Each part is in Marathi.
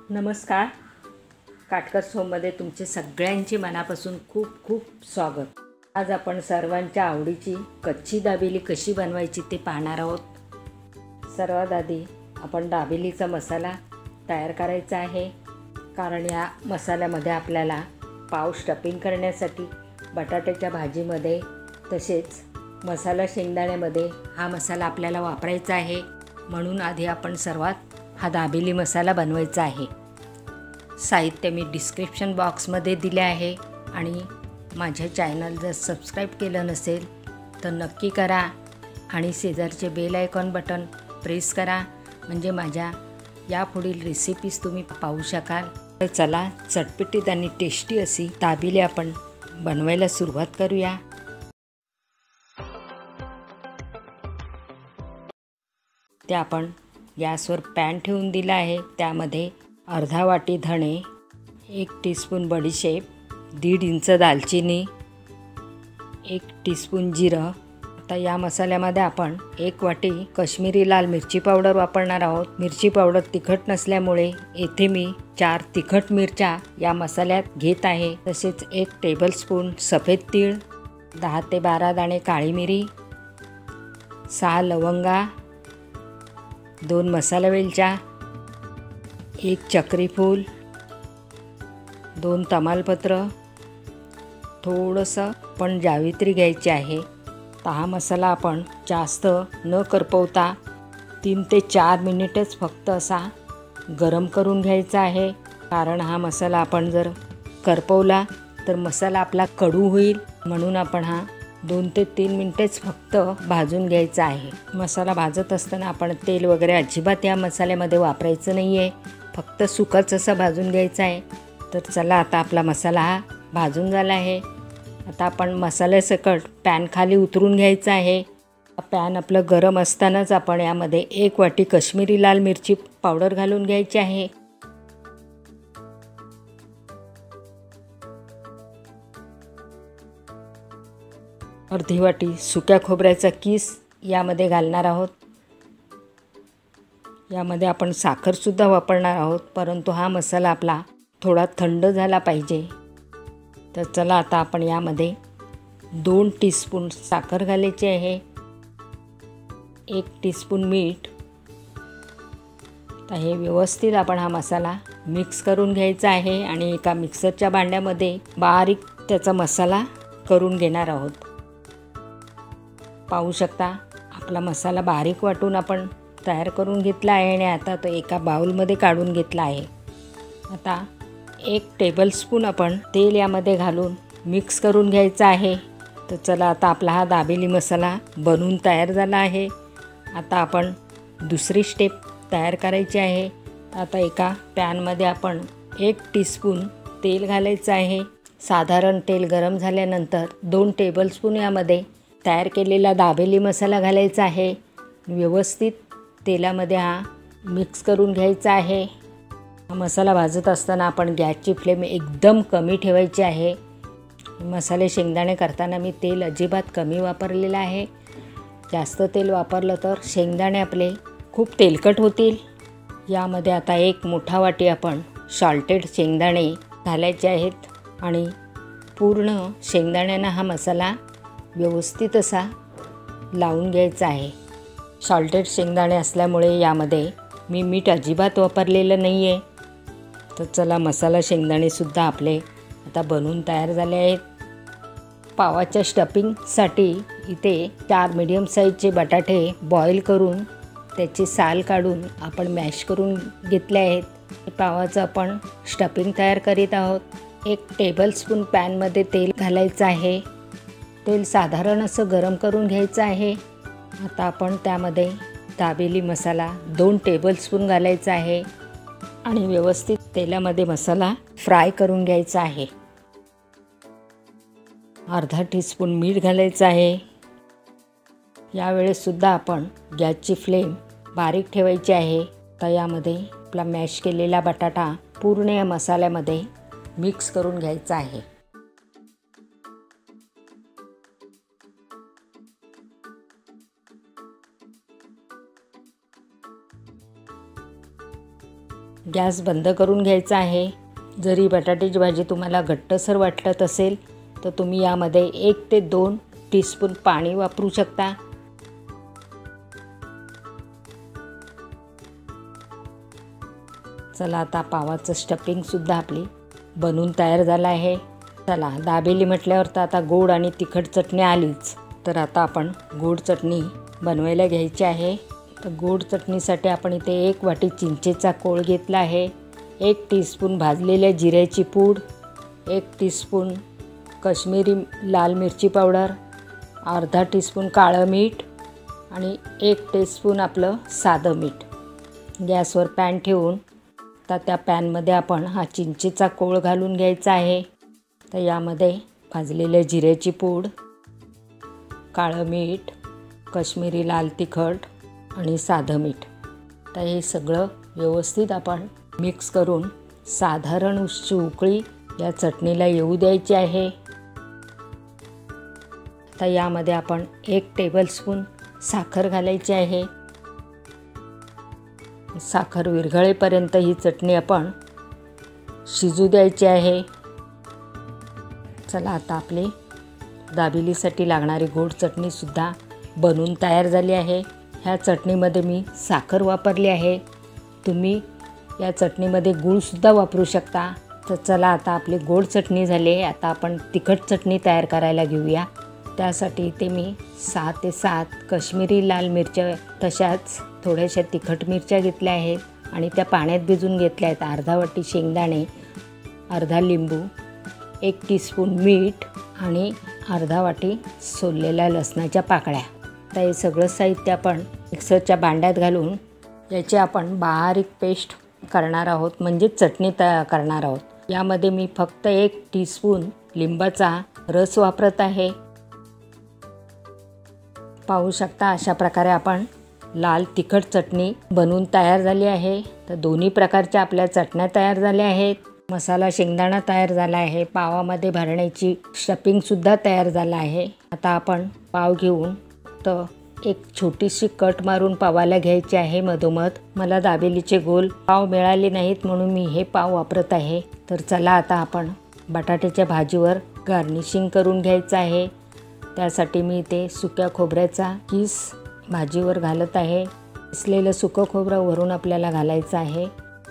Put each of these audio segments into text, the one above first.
नमस्कार. काटकस होममध्ये तुमचे सगळ्यांचे मनापासून खूप खूप स्वागत. आज आपण सर्वांच्या आवडीची कच्ची दाबेली कशी बनवायची ते पाहणार आहोत. सर्वात आधी आपण दाबेलीचा मसाला तयार करायचा आहे, कारण या मसाल्यामध्ये आपल्याला पाव स्टफिंग करण्यासाठी बटाट्याच्या भाजीमध्ये तसेच मसाला शेंगदाण्यामध्ये हा मसाला आपल्याला वापरायचा आहे. म्हणून आधी आपण सर्वात हा दाबेली मसाला बनवायचा आहे. साहित्य मी डिस्क्रिप्शन बॉक्समध्ये दिले आहे आणि माझ्या चॅनल जर सबस्क्राईब केलं नसेल तर नक्की करा आणि शेजारचे बेल आयकॉन बटन प्रेस करा, म्हणजे माझ्या यापुढील रेसिपीज तुम्ही पाहू शकाल. तर चला चटपटीत आणि टेस्टी अशी दाबेली आपण बनवायला सुरुवात करूया. ते आपण गॅसवर पॅन ठेवून दिला आहे. त्यामध्ये अर्धा वाटी धणे, 1 टीस्पून बडीशेप, 1.5 इंच दालचिनी, 1 टीस्पून जिरं. आता या मसाल्यामध्ये आपण 1 वाटी काश्मीरी लाल मिरची पावडर वापरणार आहोत. मिरची पावडर तिखट नसल्यामुळे येथे मी 4 तिखट मिरच्या या मसाल्यात घेत आहे. तसेच 1 टेबलस्पून सफेद तीळ, 10 ते 12 दाणे काळी मिरी, 6 लवंगा, 2 मसाला वेलच्या, 1 चक्रीफूल, 2 तमालपत्र, थोडंसं पण जावित्री घ्यायची आहे. तर हा मसाला आपण जास्त न करपवता 3 ते 4 मिनिटच फक्त असा गरम करून घ्यायचा आहे. कारण हा मसाला आपण जर करपवला तर मसाला आपला कडू होईल, म्हणून आपण हा 2 ते 3 मिनिटेच फक्त भाजून घ्यायचा आहे. मसाला भाजत असताना आपण तेल वगैरे अजिबात या मसाल्यामध्ये वापरायचं नाही आहे, फक्त सुकंच असं भाजून घ्यायचं आहे. तर चला आता आपला मसाला हा भाजून झाला आहे. आता आपण मसाल्यासकट पॅन खाली उतरून घ्यायचा आहे. पॅन आपलं गरम असतानाच आपण यामध्ये 1 वाटी काश्मीरी लाल मिरची पावडर घालून घ्यायची आहे. अर्धी वाटी सुक्या खोबऱ्याचा किस यामध्ये घालणार आहोत. यामध्ये आपण साखरसुद्धा वापरणार आहोत, परंतु हा मसाला आपला थोडा थंड झाला पाहिजे. तर चला आता आपण यामध्ये 2 टीस्पून साखर घालायची आहे, 1 टीस्पून मीठ. तर हे व्यवस्थित आपण हा मसाला मिक्स करून घ्यायचा आहे आणि एका मिक्सरच्या भांड्यामध्ये बारीक त्याचा मसाला करून घेणार आहोत. पाहू शकता आपला मसाला बारीक वाटून आपण तयार करून घेतला आहे आणि आता तो एका बाउलमध्ये काढून घेतला आहे. आता 1 टेबलस्पून आपण तेल यामध्ये घालून मिक्स करून घ्यायचं आहे. तर चला आता आपला हा दाबेली मसाला बनवून तयार झाला आहे. आता आपण दुसरी स्टेप तयार करायची आहे. आता एका पॅनमध्ये आपण 1 टीस्पून तेल घालायचं आहे. साधारण तेल गरम झाल्यानंतर 2 टेबलस्पून यामध्ये तयार केलेला दाबेली मसाला घालायचा आहे. व्यवस्थित तेलामध्ये हा मिक्स करून घ्यायचा आहे. हा मसाला भाजत असताना आपण गॅसची फ्लेम एकदम कमी ठेवायची आहे. मसाले शेंगदाणे करताना मी तेल अजिबात कमी वापरलेलं आहे. जास्त तेल वापरलं तर शेंगदाणे आपले खूप तेलकट होतील. यामध्ये आता 1 मोठा वाटी आपण सॉल्टेड शेंगदाणे घालायचे आहेत आणि पूर्ण शेंगदाण्यांना हा मसाला व्यवस्थित असा लावून घ्यायचा आहे. सॉल्टेड शेंगदाणे असल्यामुळे यामध्ये मी मीठ अजिबात वापरलेलं नाही आहे. तर चला मसाला शेंगदाणेसुद्धा आपले आता बनवून तयार झाले आहेत. पावाच्या स्टफिंगसाठी इथे 4 मीडियम साईजचे बटाटे बॉईल करून त्याची साल काढून आपण मॅश करून घेतले आहेत. पावाचं आपण स्टफिंग तयार करीत आहोत. 1 टेबलस्पून पॅनमध्ये तेल घालायचं आहे. तेल साधारण असं गरम करून घ्यायचं आहे. आता आपण त्यामध्ये दाबेली मसाला 2 टेबलस्पून घालायचा आहे आणि व्यवस्थित तेलामध्ये मसाला फ्राय करून घ्यायचा आहे. अर्धा टीस्पून मीठ घालायचं आहे. यावेळेससुद्धा आपण गॅसची फ्लेम बारीक ठेवायची आहे. तर यामध्ये आपला मॅश केलेला बटाटा पूर्ण या मसाल्यामध्ये मिक्स करून घ्यायचा आहे. गॅस बंद करून घ्यायचा आहे। जरी बटाट्याची भाजी तुम्हाला घट्टसर वाटत असेल तर तुम्ही यामध्ये 1 ते 2 टीस्पून पाणी वापरू शकता। चला आता पावाचं स्टफिंगसुद्धा आपली बनवून तयार झालं आहे। चला दाबेली म्हटल्यावर तर आता गोड आणि तिखट चटणी आलीच, तर आता आपण गोड चटणी बनवायला घ्यायची आहे। तर गोड चटणीसाठी आपण इथे 1 वाटी चिंचेचा कोळ घेतला आहे, 1 टीस्पून भाजलेल्या जिऱ्याची पूड, 1 टीस्पून काश्मीरी लाल मिरची पावडर, अर्धा टीस्पून काळं मीठ आणि 1 टीस्पून आपलं साधं मीठ। गॅसवर पॅन ठेवून आता त्या पॅनमध्ये आपण हा चिंचेचा कोळ घालून घ्यायचा आहे। तर यामध्ये भाजलेल्या जिऱ्याची पूड, काळं मीठ, काश्मीरी लाल तिखट आणि साधं मीठ, तर हे सगळं व्यवस्थित आपण मिक्स करून साधारण उकळी या चटणीला येऊ द्यायची आहे। तर यामध्ये आपण 1 टेबलस्पून साखर घालायची आहे। साखर विरघळेपर्यंत ही चटणी आपण शिजू द्यायची आहे। चला आता आपली दाबेलीसाठी लागणारी गोड चटणीसुद्धा बनवून तयार झाली आहे। ह्या चटणीमध्ये मी साखर वापरली आहे, तुम्ही या चटणीमध्ये गूळसुद्धा वापरू शकता। तर चला आता आपली गोड चटणी झाली आहे, आता आपण तिखट चटणी तयार करायला घेऊया। त्यासाठी इथे मी 6 ते 7 काश्मीरी लाल मिरच्या, तशाच थोड्याशा तिखट मिरच्या घेतल्या आहेत आणि त्या पाण्यात भिजून घेतल्या आहेत। अर्धा वाटी शेंगदाणे, अर्धा लिंबू, 1 टीस्पून मीठ आणि अर्धा वाटी सोललेल्या लसणाच्या पाकळ्या। तर हे सगळं साहित्य आपण मिक्सरच्या भांड्यात घालून याची आपण बारीक पेस्ट करणार आहोत, म्हणजे चटणी तयार करणार आहोत। यामध्ये मी फक्त 1 टीस्पून लिंबाचा रस वापरत आहे। पाहू शकता अशा प्रकारे आपण लाल तिखट चटणी बनवून तयार झाली आहे। तर दोन्ही प्रकारच्या आपल्या चटण्या तयार झाल्या आहेत। मसाला शेंगदाणा तयार झाला आहे, पावामध्ये भरण्याची स्टफिंगसुद्धा तयार झाला आहे। आता आपण पाव घेऊन तर एक छोटीशी कट मारून पावाला घ्यायची आहे मधोमध। मला दाबेलीचे गोल पाव मिळाले नाहीत म्हणून मी हे पाव वापरत आहे। तर चला आता आपण बटाट्याच्या भाजीवर गार्निशिंग करून घ्यायचं आहे। त्यासाठी मी इथे सुक्या खोबऱ्याचा किस भाजीवर घालत आहे। किसलेलं सुकं खोबरं वरून आपल्याला घालायचं आहे।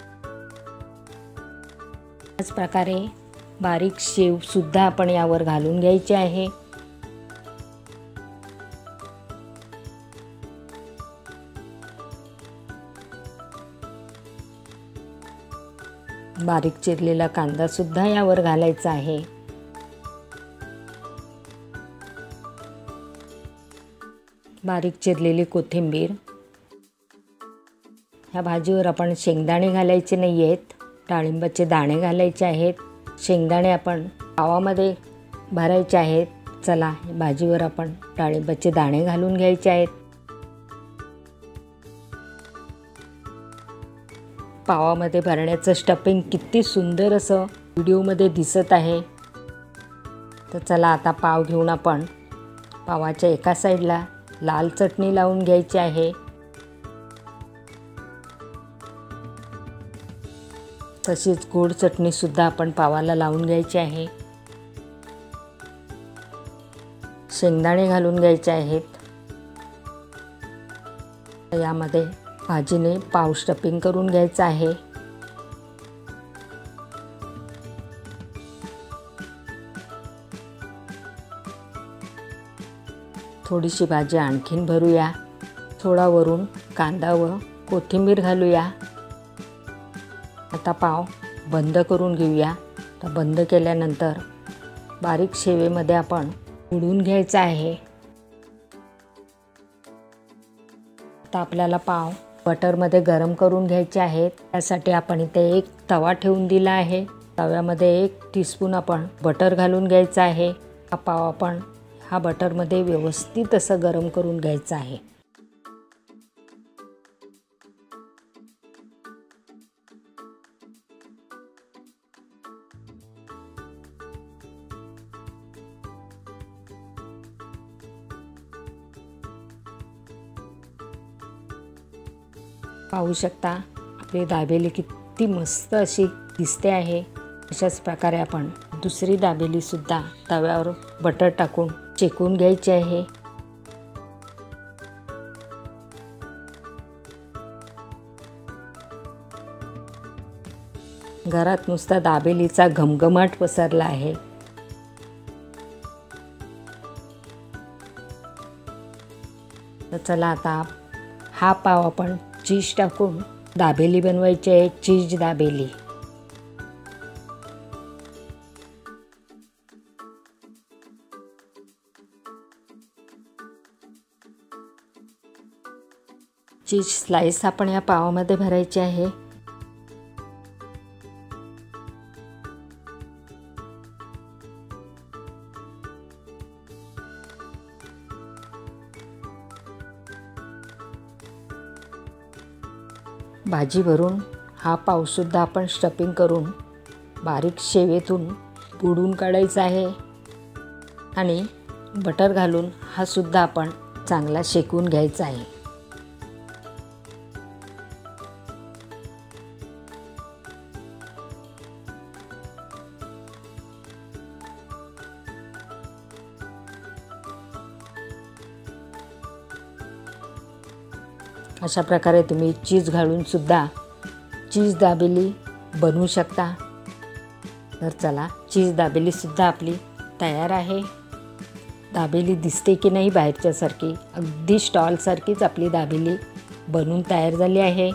त्याच प्रकारे बारीक शेवसुद्धा आपण यावर घालून घ्यायची आहे। बारीक चिरलेला कांदासुद्धा यावर घालायचा आहे। बारीक चिरलेली कोथिंबीर। ह्या भाजीवर आपण शेंगदाणे घालायचे नाही आहेत, डाळिंबाचे दाणे घालायचे आहेत। शेंगदाणे आपण पावामध्ये भरायचे आहेत। चला भाजीवर आपण डाळिंबाचे दाणे घालून घ्यायचे आहेत। पावामध्ये भरण्याचं स्टफिंग किती सुंदर असं व्हिडिओमध्ये दिसत आहे। तर चला आता पाव घेऊन आपण पावाच्या एका साईडला लाल चटणी लावून घ्यायची आहे। तशीच गोड चटणीसुद्धा आपण पावाला लावून घ्यायची आहे। शेंगदाणे घालून घ्यायचे आहेत। यामध्ये भाजीने पाव स्टफिंग करून घ्यायचं आहे। थोडीशी भाजी आणखीन भरूया, थोडा वरून कांदा व कोथिंबीर घालूया। आता पाव बंद करून घेऊया। तर बंद केल्यानंतर बारीक शेवेमध्ये आपण उडून घ्यायचा आहे। आता आपल्याला पाव बटरमध्ये गरम करून घ्यायचे आहेत। त्यासाठी आपण इथे एक तवा ठेवून दिला आहे। तव्यामध्ये 1 टीस्पून आपण बटर घालून घ्यायचा आहे। हा पाव आपण हा बटरमध्ये व्यवस्थित असं गरम करून घ्यायचा आहे। पाहू शकता आपली दाबेली किती मस्त अशी दिसते आहे। अशाच प्रकारे आपण दुसरी दाबेलीसुद्धा तव्यावर बटर टाकून शेकून घ्यायची आहे। घरात नुसता दाबेलीचा घमघमाट पसरला आहे। तर चला आता हा पाव आपण चीज टाकून दाबेली बनवायची आहे, चीज दाबेली। चीज स्लाइस आपण या पावामध्ये भरायची आहे। भाजी भरून हा पावसुद्धा आपण स्टफिंग करून बारीक शेवेतून बुडून काढायचा आहे आणि बटर घालून हा सुद्धा आपण चांगला शेकून घ्यायचा आहे। अशा प्रकारे तुम्ही चीज घालून सुद्धा चीज दाबेली बनवू शकता। तर चला, चीज दाबेली सुद्धा आपली तयार आहे। दाबेली दिसते की नाही बाहेरच्यासारखी, अगदी स्टॉलसारखीच आपली दाबेली बनवून तयार झाली आहे।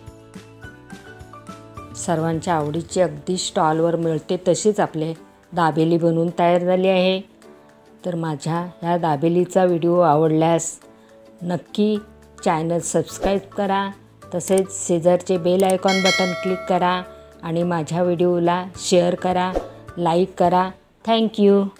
सर्वांच्या आवडीची अगदी स्टॉलवर मिळते तशीच आपले दाबेली बनवून तयार झाली आहे। तर माझ्या ह्या दाबेलीचा व्हिडिओ आवडल्यास नक्की चॅनल सबस्क्राईब करा, तसेच शेजारचे बेल आयकॉन बटन क्लिक करा आणि माझ्या व्हिडिओला शेअर करा, लाईक करा। थँक्यू।